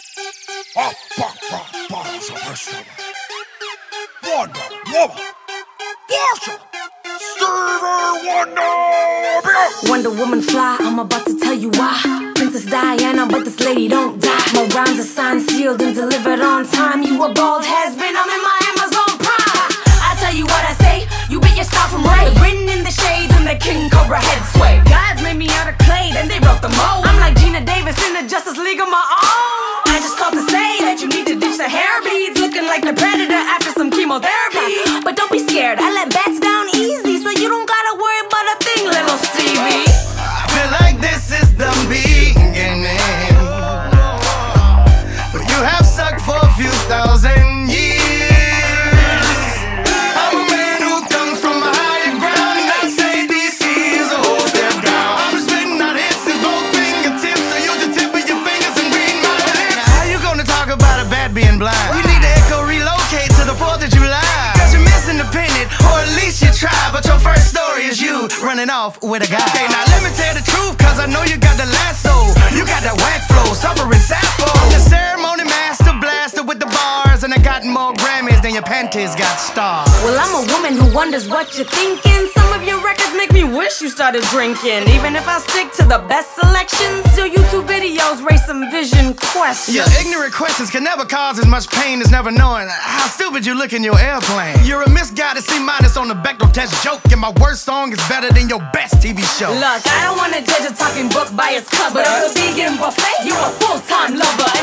Wonder Woman. Wonder Woman fly, I'm about to tell you why. Princess Diana, but this lady don't die. My rhymes are signed, sealed, and delivered on time. You a bald has-been, I'm in my Amazon Prime. I tell you what I say, you bet your star from Ray. The grin in the shades and the King Cobra head sway. Gods made me out of clay, then they wrote the mold. I'm like Gina Davis in the Justice League of my own. I just called to say that you need to ditch the hair beads, looking like the Predator after some chemotherapy. But don't be scared, I let bats down easy, so you don't gotta worry about a thing, little Stevie. I feel like this is the beginning, but you have sucked for a few thousand years. I'm a man who comes from a higher ground, and I say DC is a whole step down. I'm spitting out hits in both fingertips, so use the tip of your fingers and read my lips. Now how you gonna talk about a bat being blind? You need to echo relocate to the 4th of July, cause you're missing the pennant, or at least you try, but your first story is you running off with a guy. Okay, now let me tell the truth, cause I know you got the lasso. You got that whack flow, suffering sappho. I'm the ceremony master blaster with the bars, and I got more Grammys than your panties got stars. Well, I'm a woman who wonders what you're thinking. Some of your records make me wish you started drinking. Even if I stick to the best selections, your YouTube videos raise some vision questions. Your ignorant questions can never cause as much pain as never knowing how stupid you look in your airplane. You're a misguided C- on the Bechdel test joke, and my worst song is better than your best TV show. Look, I don't wanna judge a talking book by its cover, but at the vegan buffet, you a full-time lover.